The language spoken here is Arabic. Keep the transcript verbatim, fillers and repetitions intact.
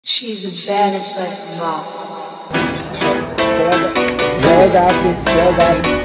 She's a bad as like mom. جواد جواد عبد جواد عبد